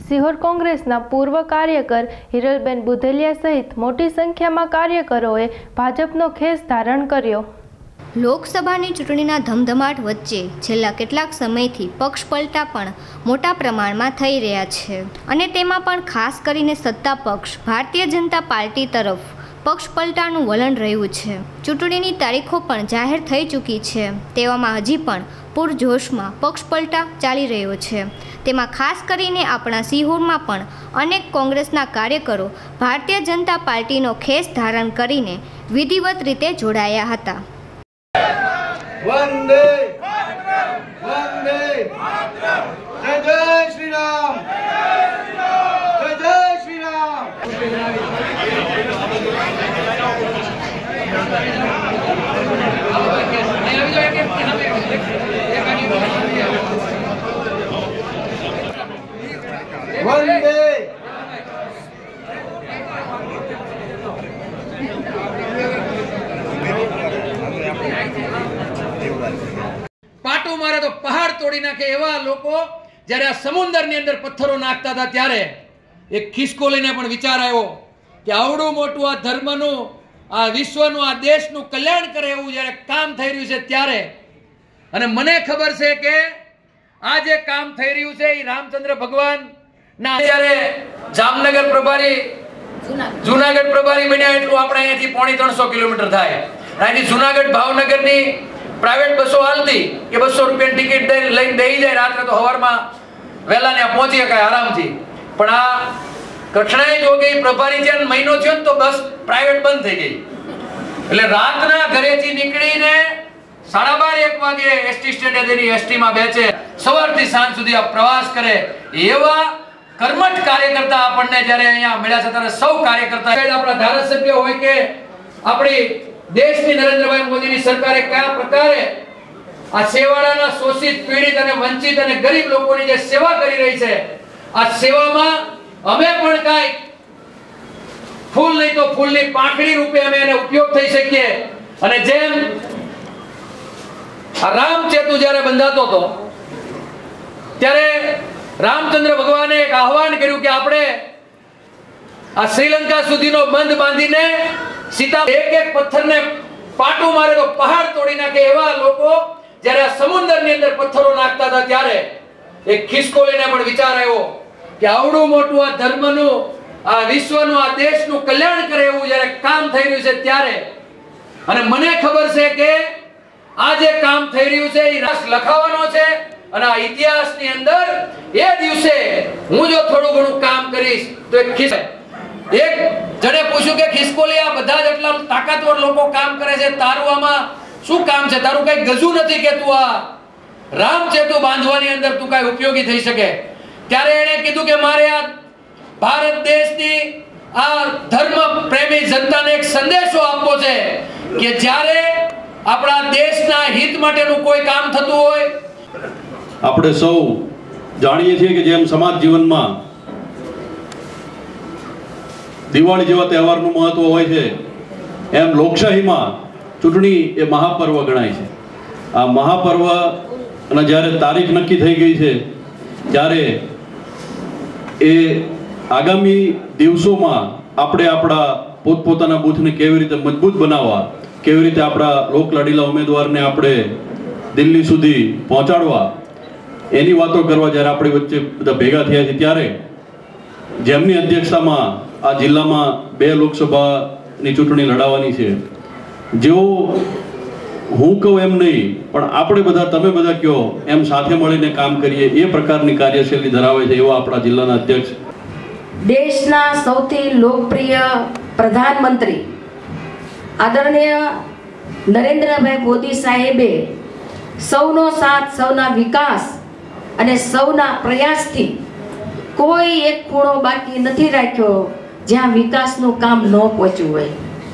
સિહોર કોંગ્રેસના પૂર્વ કાર્યકર હિરલબેન બુધેલિયા સહિત મોટી સંખ્યામાં કાર્યકરોએ ભાજપનો ખેસ ધારણ કર્યો। લોકસભાની ચૂંટણીના ધમધમાટ વચ્ચે છેલ્લા કેટલાક સમયથી પક્ષ પલટા પણ મોટા પ્રમાણમાં થઈ રહ્યા છે અને તેમાં પણ ખાસ કરીને સત્તા પક્ષ ભારતીય જનતા પાર્ટી તરફ પક્ષ પલટાનું વલણ રહ્યું છે। ચૂંટણીની તારીખો પણ જાહેર થઈ ચૂકી છે, તેવામાં હજી પણ પૂરજોશમાં પક્ષ પલટા ચાલી રહ્યો છે। તેમાં ખાસ કરીને આપણા સિહોરમાં પણ અનેક કોંગ્રેસના કાર્યકરો ભારતીય જનતા પાર્ટીનો ખેસ ધારણ કરીને વિધિવત રીતે જોડાયા હતા। वंदे वंदे जय जय श्री राम जय जय श्री राम। वंदे पाटो मारे तो पहाड़ तोड़ी नाखे एवा लोको જ્યારે આ સમુદ્રની અંદર પથ્થરો નાખતા હતા ત્યારે એક ખિસકોલીને પણ વિચાર આવ્યો કે આવડું મોટું આ ધર્મનું, આ વિશ્વનું, આ દેશનું કલ્યાણ કરે એવું જ્યારે કામ થઈ રહ્યું છે ત્યારે, અને મને ખબર છે કે આ જે કામ થઈ રહ્યું છે એ રામચંદ્ર ભગવાન ના જ્યારે જામનગર પ્રભારી જુનાગઢ પ્રભારી બન્યા એટલું આપણે અહીંયાથી 350 કિલોમીટર થાય। અહીંથી જુનાગઢ ભાવનગરની प्राइवेट बसों हालती के 200 रुपया टिकट लઈને બેહી જાય રાત્રે તો હવારમાં વેલા ને પહોંચી શકાય આરામથી। પણ આ કઠણાઈ જોગી પ્રભારી છે મહિનો થયો ને તો બસ પ્રાઇવેટ બંધ થઈ ગઈ, એટલે રાતના ઘરેથી નીકળીને 12:30-1 વાગે એસટી સ્ટેન્ડેની એસટી માં બેસે, સવારથી સાંજ સુધી આ પ્રવાસ કરે। એવા કર્મઠ કાર્યકર્તા આપણને જ્યારે અહીંયા મળ્યા છે ત્યારે સૌ કાર્યકર્તા આપણા ધારાસભ્ય હોય કે આપણી દેશની નરેન્દ્રભાઈ મોદીની સરકારે કયા પ્રકારે આ સેવાળાના શોષિત, પીડિત અને વંચિત અને ગરીબ લોકોની જે સેવા કરી રહી છે, આ સેવામાં અમે પણ કાંઈ ફૂલ નહીં તો ફૂલની પાંખડી રૂપે અમે એને ઉપયોગ થઈ શકીએ। અને જેમ આ રામસેતુ જ્યારે બંધાતો હતો ત્યારે રામચંદ્ર ભગવાને એક આહવાન કર્યું કે આપણે આ શ્રીલંકા સુધીનો બંધ બાંધીને सीता एक पत्थर ने पाटू मारे तो पहाड़ तोड़ी नाखे एवा लोको જ્યારે આ સમુદ્રની અંદર પથ્થરો નાખતા હતા ત્યારે એક ખિસકોલીને પણ વિચાર આવ્યો કે આવડું મોટું આ ધર્મનું, આ વિશ્વનું, આ દેશનું કલ્યાણ કરે એવું જ્યારે કામ થઈ રહ્યું છે ત્યારે, અને મને ખબર છે કે આ જે કામ થઈ રહ્યું છે એ ઇતિહાસ લખાવાનો છે અને આ ઇતિહાસની અંદર એ દિવસે હું જો થોડું ઘણું કામ કરીશ તો એક જણે પૂછ્યું કે ખિસકોલી આ બધા જ એટલા તાકાતવર લોકો કામ કરે છે, તારું આમાં શું કામ છે? તારું કઈ ગજુ નથી કે તું આ રામસેતુ બાંધવાની અંદર તું કઈ ઉપયોગી થઈ શકે? ત્યારે એણે કીધું કે મારે આ ભારત દેશની આ ધર્મ પ્રેમી જનતાને એક સંદેશો આપવો છે કે જ્યારે આપણા દેશના હિત માટેનું કોઈ કામ થતું હોય, આપણે સૌ જાણીએ છીએ કે જેમ સમાજ જીવનમાં દિવાળી જેવા તહેવારનું મહત્વ હોય છે, એમ લોકશાહીમાં ચૂંટણી એ મહાપર્વ ગણાય છે। આ મહાપર્વ અને જ્યારે તારીખ નક્કી થઈ ગઈ છે ત્યારે એ આગામી દિવસોમાં આપણે આપણા પોતપોતાના બૂથને કેવી રીતે મજબૂત બનાવવા, કેવી રીતે આપણા લોકલાડીલા ઉમેદવારને આપણે દિલ્હી સુધી પહોંચાડવા, એની વાતો કરવા જ્યારે આપણી વચ્ચે બધા ભેગા થયા છે ત્યારે જેમની અધ્યક્ષતામાં આ જિલ્લામાં 2 લોકસભાની ચૂંટણી લડાવવાની છે, જેઓ હું કહું એમ નહીં પણ આપણે બધા, તમે બધા કહો એમ સાથે મળીને કામ કરીએ એ પ્રકારની કાર્યશૈલી ધરાવે છે એવા આપણા જિલ્લાના અધ્યક્ષ, દેશના સૌથી લોકપ્રિય પ્રધાનમંત્રી આદરણીય નરેન્દ્રભાઈ મોદી સાહેબે સૌનો સાથ, સૌના વિકાસ અને સૌના પ્રયાસથી કોઈ એક ખૂણો બાકી નથી રાખ્યો જ્યાં વિકાસનું કામ ન પહોંચ્યું હોય।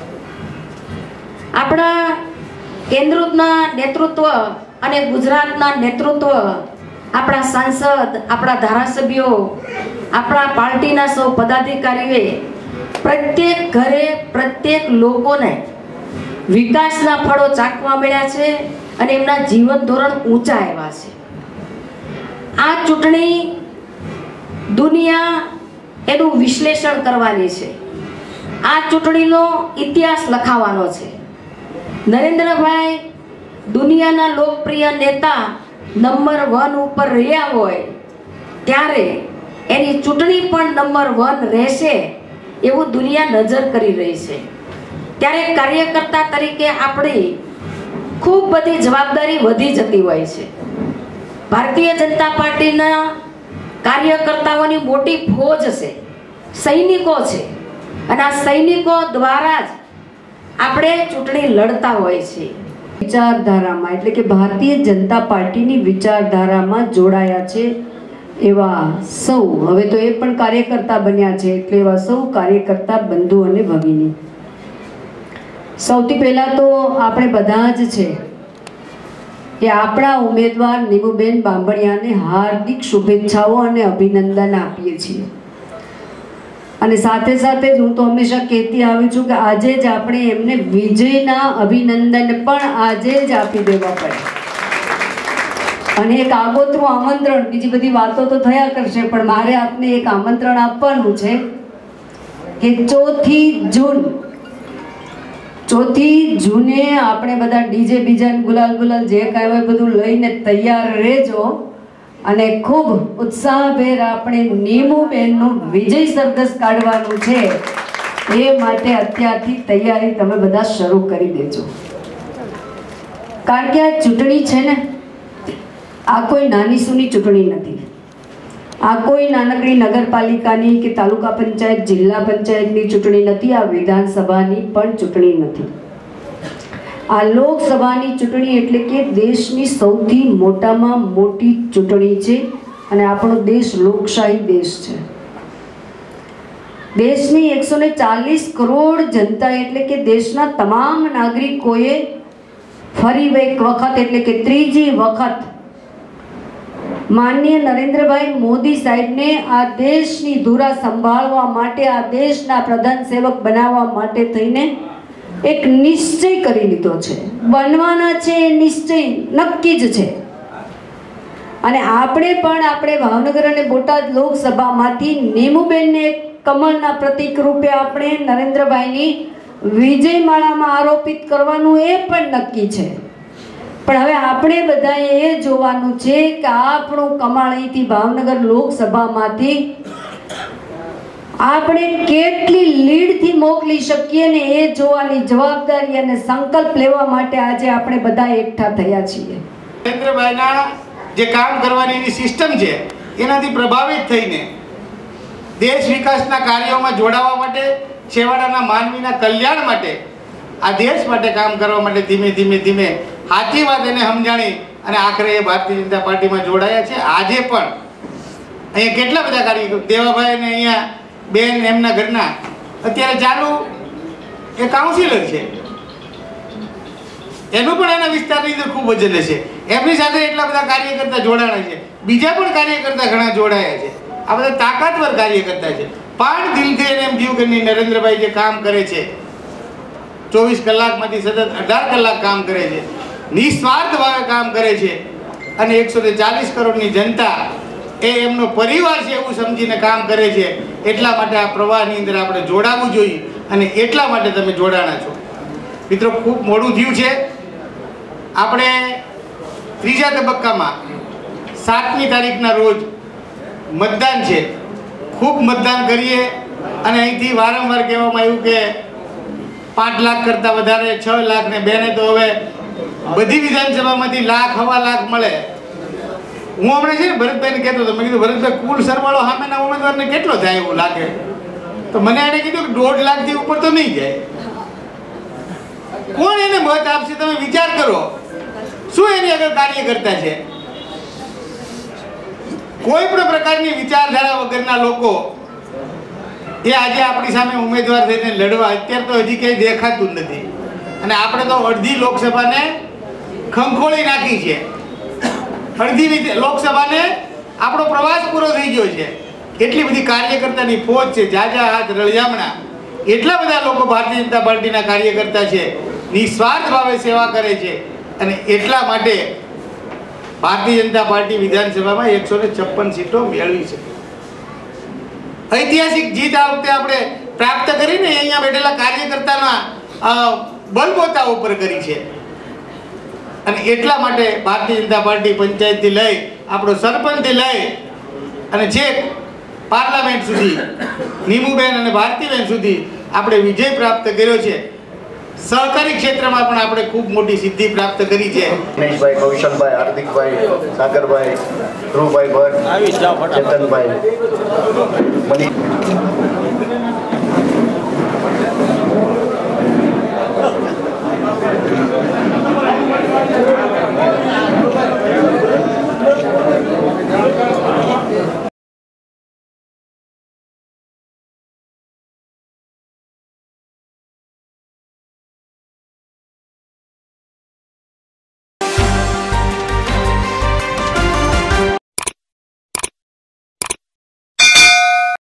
આપણા કેન્દ્રના નેતૃત્વ અને ગુજરાતના નેતૃત્વ, આપણા સાંસદ, આપણા ધારાસભ્યો, આપણા પાર્ટીના સૌ પદાધિકારીઓએ પ્રત્યેક ઘરે, પ્રત્યેક લોકોને વિકાસના ફળો ચાખવા મળ્યા છે અને એમના જીવન ધોરણ ઊંચા આવ્યા છે। આ ચૂંટણી દુનિયા એનું વિશ્લેષણ કરવાની છે. આ ચૂંટણીનો ઇતિહાસ લખાવાનો છે. નરેન્દ્રભાઈ દુનિયાના લોકપ્રિય નેતા નંબર 1 ઉપર રહ્યા હોય ત્યારે એની ચૂંટણી પણ નંબર 1 રહેશે એવું દુનિયા નજર કરી રહી છે. ત્યારે કાર્યકર્તા તરીકે આપણી ખૂબ બધી જવાબદારી વધી જતી હોય છે. ભારતીય જનતા પાર્ટીના કાર્યકર્તાઓની મોટી ફોજ છે, સૈનિકો છે, અને આ સૈનિકો દ્વારા જ આપણે ચૂંટણી લડતા હોય છે. વિચારધારામાં એટલે કે ભારતીય જનતા પાર્ટીની વિચારધારામાં જોડાયા છે એવા સૌ, હવે તો એ પણ કાર્યકર્તા બન્યા છે, એટલે એવા સૌ કાર્યકર્તા બંધુ અને ભગીની, સૌથી પહેલા તો આપણે બધા જ છે એ આપણા ઉમેદવાર નીમુબેન બાંભણિયાને હાર્દિક શુભેચ્છાઓ અને અભિનંદન આપીએ છીએ. અને સાથે સાથે જ હું તો હંમેશા કહેતી આવી છું કે આજે જ આપણે એમને વિજયના અભિનંદન પણ આજે જ આપી દેવા પડે. અને એક આગોતરું આમંત્રણ, બીજી બધી વાતો તો થયા કરશે, પણ મારે આપને એક આમંત્રણ આપવાનું છે કે 4મી જૂને આપણે બધા ડીજે બીજા ગુલાલ જે કાંઈ હોય બધું લઈને તૈયાર રહેજો. અને ખૂબ ઉત્સાહભેર આપણે નીમુબેનનું વિજય સરઘસ કાઢવાનું છે. એ માટે અત્યારથી તૈયારી તમે બધા શરૂ કરી દેજો. કારણ કે આ ચૂંટણી છે ને, આ કોઈ નાની સૂની ચૂંટણી નથી. આ કોઈ નાનકડી નગરપાલિકાની કે તાલુકા પંચાયત, જિલ્લા પંચાયતની ચૂંટણી નથી. આ વિધાનસભાની પણ ચૂંટણી નથી. આ લોકસભાની ચૂંટણી એટલે કે દેશની સૌથી મોટામાં મોટી ચૂંટણી છે. અને આપણો દેશ લોકશાહી દેશ છે. દેશની 140 કરોડ જનતા એટલે કે દેશના તમામ નાગરિકોએ ફરી એક વખત એટલે કે ત્રીજી વખત માનનીય નરેન્દ્રભાઈ મોદી સાહેબને આ દેશની ધુરા સંભાળવા માટે, આ દેશના પ્રધાન સેવક બનાવવા માટે થઈને એક નિશ્ચય કરી લીધો છે. બનવાના છે એ નિશ્ચય નક્કી જ છે. અને આપણે પણ આપણે ભાવનગર અને બોટાદ લોકસભામાંથી નીમુબેનને કમળના પ્રતીક રૂપે આપણે નરેન્દ્રભાઈની વિજયમાળામાં આરોપિત કરવાનું એ પણ નક્કી છે. પણ હવે આપણે બધાએ એ જોવાનું છે કે આપણું કમળ અહીંથી ભાવનગર લોકસભામાંથી આપણે કેટલી લીડથી મોકલી શકીએ ને એ જોવાની જવાબદારી અને સંકલ્પ લેવા માટે આજે આપણે બધા એકઠા થયા છીએ. નરેન્દ્રભાઈના જે કામ કરવાની સિસ્ટમ છે એનાથી પ્રભાવિત થઈને દેશ વિકાસના કાર્યોમાં જોડાવા માટે, છેવાડાના માનવીના કલ્યાણ માટે, આ દેશ માટે કામ કરવા માટે ધીમે ધીમે સાચી વાત એને સમજાણી અને આખરે એ ભારતીય જનતા પાર્ટીમાં જોડાયા છે. આજે પણ અહીંયા કેટલા બધા કાર્યકરો, દેવાભાઈ ને અહીંયા બેન એમના ઘરના અત્યારે ચાલુ એ કાઉન્સિલર છે, એનું પણ એના વિસ્તારની અંદર ખૂબ વજન છે. એમની સાથે એટલા બધા કાર્યકર્તા જોડાણા છે. બીજા પણ કાર્યકર્તા ઘણા જોડાયા છે. આ બધા તાકાતવર કાર્યકર્તા છે. પણ દિલથી એને એમ થયું કે નહીં, નરેન્દ્રભાઈ જે કામ કરે છે 24 કલાકમાંથી સતત 18 કલાક કામ કરે છે, નિસ્વાર્થ ભાવે કામ કરે છે, અને 140 કરોડની જનતા એ એમનો પરિવાર છે એવું સમજીને કામ કરે છે. એટલા માટે આ પ્રવાહની અંદર આપણે જોડાવવું જોઈએ અને એટલા માટે તમે જોડાણા છો. મિત્રો, ખૂબ મોડું થયું છે. આપણે ત્રીજા તબક્કામાં 7મી તારીખના રોજ મતદાન છે. ખૂબ મતદાન કરીએ. અને અહીંથી વારંવાર કહેવામાં આવ્યું કે 5 લાખ કરતાં વધારે, 6 લાખ ને બેને તો હવે બધી વિધાનસભામાંથી લાખ, 1.25 લાખ મળે. હું હમણાં છે ને ભરતભાઈને કહેતો હતો, મેં કીધું ભરતભાઈ કુલ સરવાળો સામેના ઉમેદવારને કેટલો થાય એવું લાગે? તો મને એણે કીધું કે 1.5 લાખથી ઉપર તો નહીં જાય. કોણ એને મત આપશે? તમે વિચાર કરો. શું એની આગળ કાર્યકર્તા છે? કોઈ પણ પ્રકારની વિચારધારા વગરના લોકો એ આજે આપણી સામે ઉમેદવાર થઈને લડવા અત્યારે તો હજી કંઈ દેખાતું જ નથી. અને આપણે તો અડધી લોકસભાને ખંખોળી નાખી છે. અડધી લોકસભાને આપણો પ્રવાસ પૂરો થઈ ગયો છે. એટલી બધી કાર્યકર્તાની ફોજ છે, જાજા હાથ રળિયામણા. એટલા બધા લોકો ભારતીય જનતા પાર્ટીના કાર્યકર્તા છે, નિસ્વાર્થ ભાવે સેવા કરે છે. અને એટલા માટે ભારતીય જનતા પાર્ટી વિધાનસભામાં 156 સીટો મેળવી છે. ઐતિહાસિક જીત આ વખતે આપણે પ્રાપ્ત કરીને અહીંયા બેઠેલા કાર્યકર્તાના બળબોતા ઉપર કરી છે. અને એટલા માટે ભારતીય જનતા પાર્ટી પંચાયતથી લઈ આપણો સરપંચથી લઈ અને છેક પાર્લામેન્ટ સુધી નીમુબેન અને ભારતીબેન સુધી આપણે વિજય પ્રાપ્ત કર્યો છે. સહકારી ક્ષેત્રમાં પણ આપણે ખૂબ મોટી સિદ્ધિ પ્રાપ્ત કરી છે. ગણેશભાઈ, કૌશલભાઈ, હાર્દિકભાઈ, સાગરભાઈ, ધ્રુવભાઈ ભટ્ટ, ચેતનભાઈ, મની